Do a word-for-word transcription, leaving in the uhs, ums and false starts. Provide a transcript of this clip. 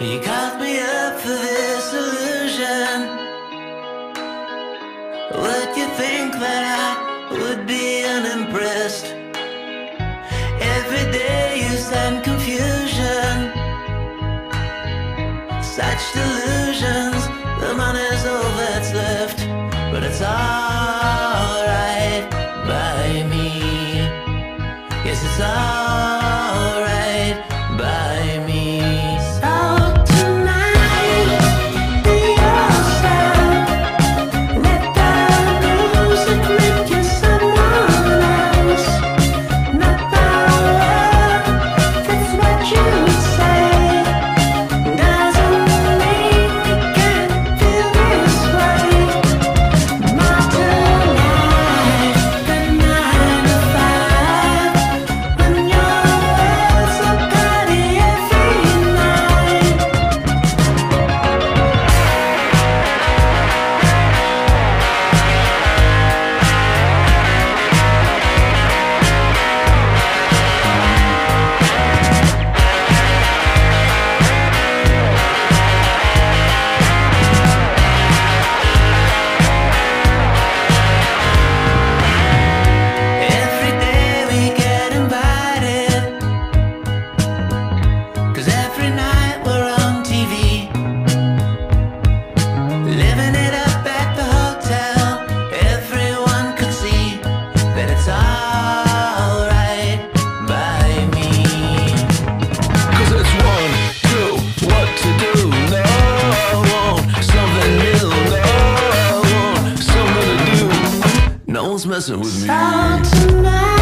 You called me up for this illusion. Would you think that I would be unimpressed? Every day you send confusion. Such delusions, the money's all that's left. But it's alright by me. Yes, it's alright by me. So tonight, be yourself. Let the music make you someone else. Not the love, that's what you say. Doesn't mean you can't feel this way. Not tonight, the nine to five. When your world's a party every night. Every day we get invited, 'cause every night we're on T V, living it up at the hotel. Everyone could see that it's alright by me. Cause it's one, two, what to do. No, I want something new. No, I want something to do. No one's messing with me. So tonight